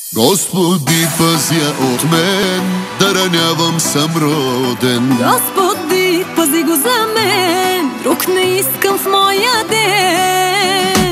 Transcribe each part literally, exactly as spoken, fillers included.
Господи, пази я от мен, да ранявам съм роден. Господи, пази го за мен, друг не искам в моя ден.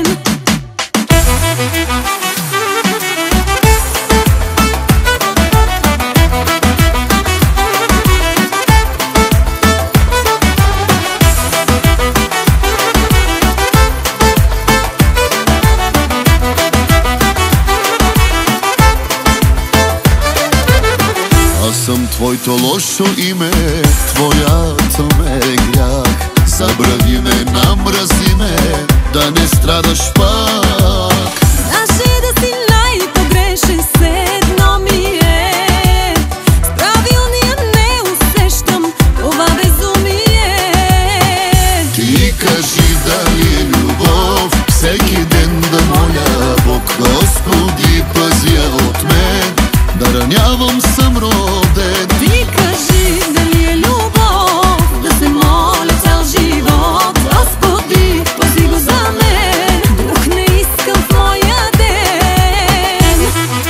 Аз съм твоето лошо име, твоята ме грях. Забрави ме, намрази ме, да не страдаш пак. Даже да си най-погрешен, все едно ми е. С правилния не усещам това безумие. Ти кажи дали е любов, всеки ден да моля Бог. Господи, пази я от мен, да ранявам съм роден. Ти кажи дали е любов, да се моля цял живот. Господи, пази го за мен, друг не искам в моя ден.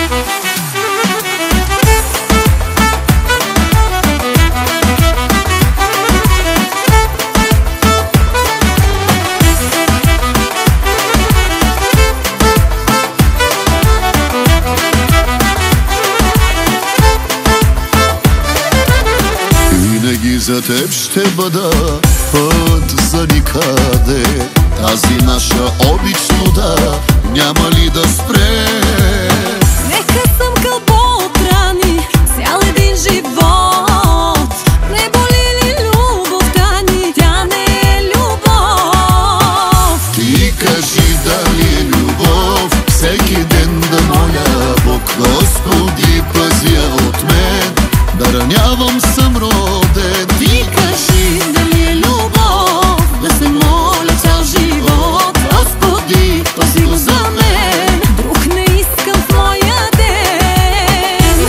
Винаги за теб ще бъда път за никъде. Тази наша обич луда няма ли да спре? Нека съм кълбо от рани, цял един живот. Не боли ли любовта ни, тя не е любов. Ти кажи дали е любов, всеки ден да моля Бог. Господи, пази я от мен, да ранявам съм роден. Ти кажи дали е любов, да се моля цял живот. Господи, пази го за мен, друг не искам в моя ден.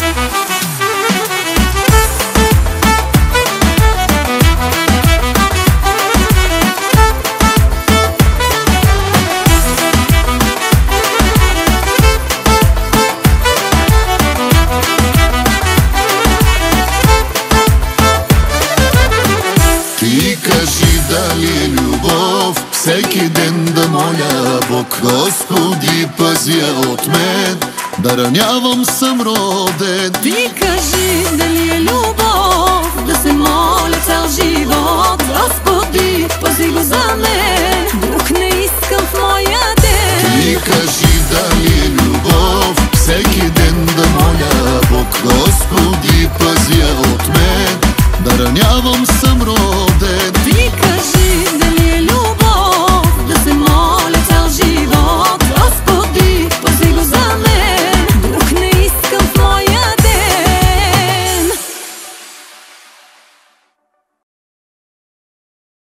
Ти кажи дали е любов, всеки ден да моля Бог. Господи, пази я от мен, да ранявам съм роден. Ти кажи дали е любов, да се моля цял живот. Господи, пази го за мен, друг не искам в моя ден.